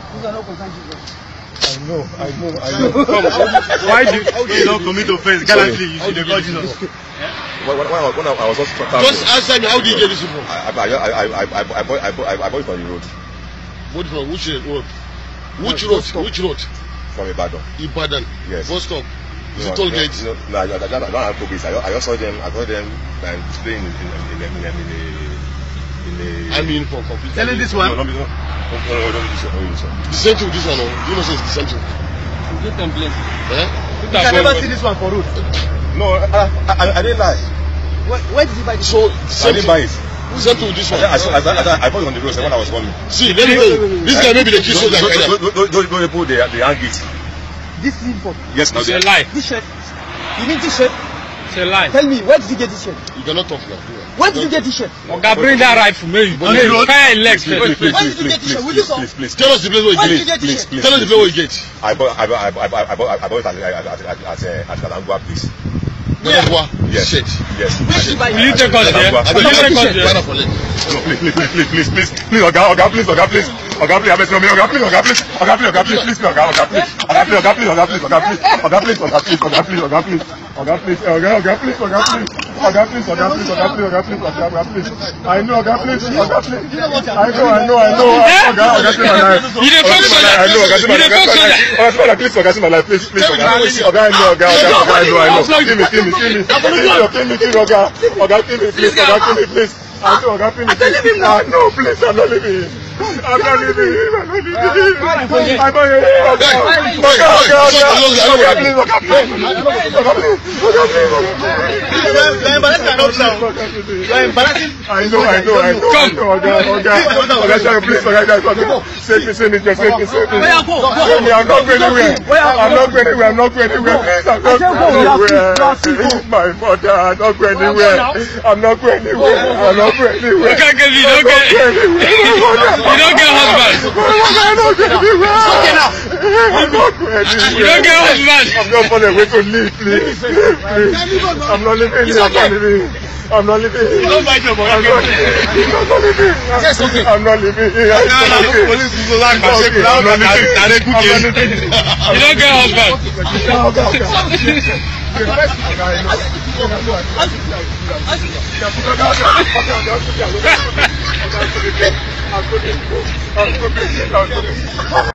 I know. Why do you not commit offense? Gallantly, you should have called Jesus. When I was just answer me, how did you get this from? I bought it from the road. Bought it from which road? Which road? Which road? From Ibadan. Ibadan? Yes. Bus stop? Is it toll gate? No, I don't have police. I just saw them playing I mean for complete. Telling this one? No, don't this one. The same thing with this one, you know, it's the same thing. You get complaint. You can never see this one for road. No, I didn't lie. Where did you buy this? So, I didn't buy it. Same thing with this one. I bought it on the road when I was coming. See, let me know. This guy may be the key soldier. Those people, they hang it. This is for. Yes, It's a lie. This shirt. You need this shirt? It's a lie. Tell me, where did you get this shirt? You cannot talk now. Where did you get this shirt? Okay, bring that rifle, maybe. Fire legs. Where did you get this shirt? Will you come? Tell us the place where you Where did you get. get this shirt? Tell us the place where you get. I bought it at Kalangua place. Yes. Shit. Yes. Where did you buy Will you it? take us there? Will you take us there? No, please, Oga, please, have mercy on me, Oga, please, please, I know, Oga, please, I know, Oga, save my life. You dey talk so that. Please, Oga, save my life, please, Oga, I know, Oga, kill me, Oga, please. I know, Oga, please. No, please, I'm not leaving him. I'm not leaving him. I know. Oga, please, save me. I'm not going anywhere. Please, I'm not going anywhere. My mother, I'm not going anywhere. You can't get me. You don't get husband. You don't get husband. I'm not on the way to leave, please. I'm not leaving. I'm not leaving. You don't buy the boy. I'm not leaving. You don't get husband.